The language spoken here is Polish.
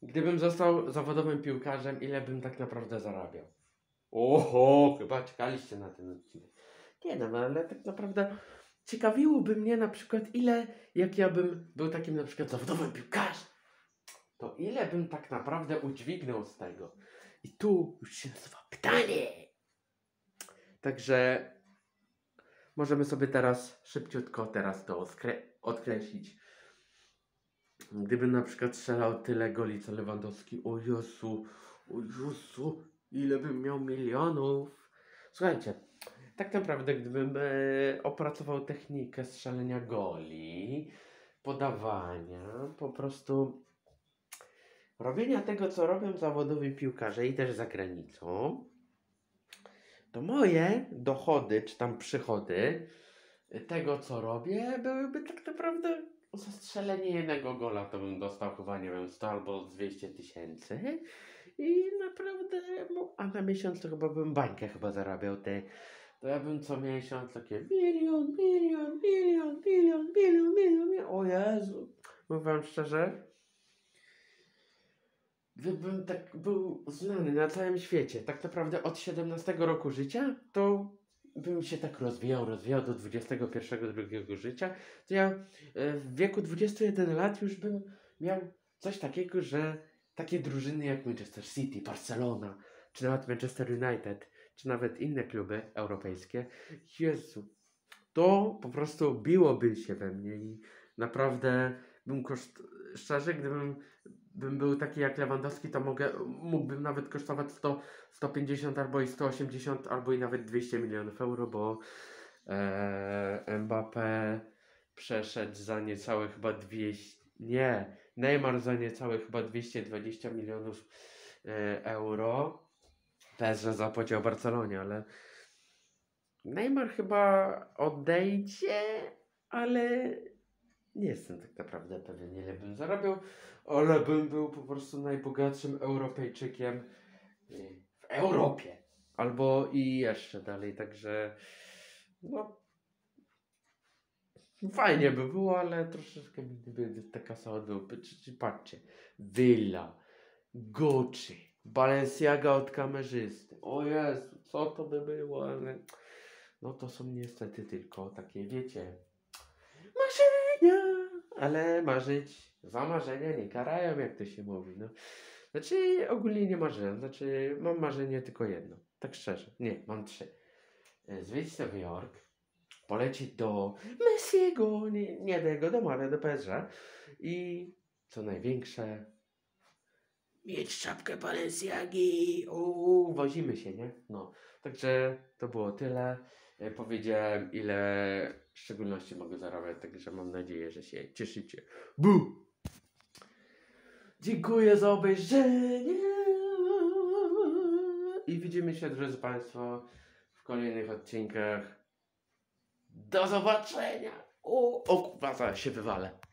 Gdybym został zawodowym piłkarzem, ile bym tak naprawdę zarabiał? Oho, chyba czekaliście na ten odcinek. Nie no, ale tak naprawdę ciekawiłoby mnie na przykład ile, jak ja bym był takim na przykład zawodowym piłkarzem, to ile bym tak naprawdę udźwignął z tego? I tu już się nasuwa pytanie. Także możemy sobie teraz szybciutko to odkreślić. Gdybym na przykład strzelał tyle goli co Lewandowski, o Jezu, ile bym miał milionów. Słuchajcie, tak naprawdę gdybym opracował technikę strzelenia goli, podawania, po prostu robienia tego, co robią zawodowi piłkarze i też za granicą, to moje dochody, czy tam przychody tego, co robię, byłyby tak naprawdę za strzelenie jednego gola, to bym dostał chyba, nie wiem, 100 albo 200 tysięcy i naprawdę, a na miesiąc to chyba bym bańkę chyba zarabiał to ja bym co miesiąc takie milion, o Jezu, mówię wam szczerze, gdybym tak był znany na całym świecie, tak naprawdę od 17 roku życia, to bym się tak rozwijał do 21, drugiego życia, to ja w wieku 21 lat już bym miał coś takiego, że takie drużyny jak Manchester City, Barcelona, czy nawet Manchester United, czy nawet inne kluby europejskie, Jezu, to po prostu biłoby się we mnie i naprawdę szczerze, gdybym był taki jak Lewandowski, to mógłbym nawet kosztować 100, 150 albo i 180 albo i nawet 200 milionów euro, bo Mbappé przeszedł za niecałe chyba 200, nie, Neymar za niecałe chyba 220 milionów euro. PSG zapłacił Barcelonie, ale Neymar chyba odejdzie, ale nie jestem tak naprawdę pewien, ile bym zarabiał, ale bym był po prostu najbogatszym Europejczykiem w Europie. Albo i jeszcze dalej, także no fajnie by było, ale troszeczkę mi gdyby ta kasa odbyłby. Patrzcie, Villa, Gucci, Balenciaga od kamerzysty. O Jezu, co to by było, ale no to są niestety tylko takie, wiecie, marzenia, ale za marzenia nie karają, jak to się mówi, no. Znaczy, ogólnie nie marzyłem, mam marzenie tylko jedno, tak szczerze, nie, mam 3. Zwiedzić Nowy Jork, polecieć do Messiego, nie do jego domu, ale do PSG i co największe, mieć czapkę Balenciagi, wozimy się, nie? No, także to było tyle. Powiedziałem, ile w szczególności mogę zarabiać, także mam nadzieję, że się cieszycie. Dziękuję za obejrzenie i widzimy się, drodzy Państwo, w kolejnych odcinkach. Do zobaczenia! O kurwa, zaraz się wywalę.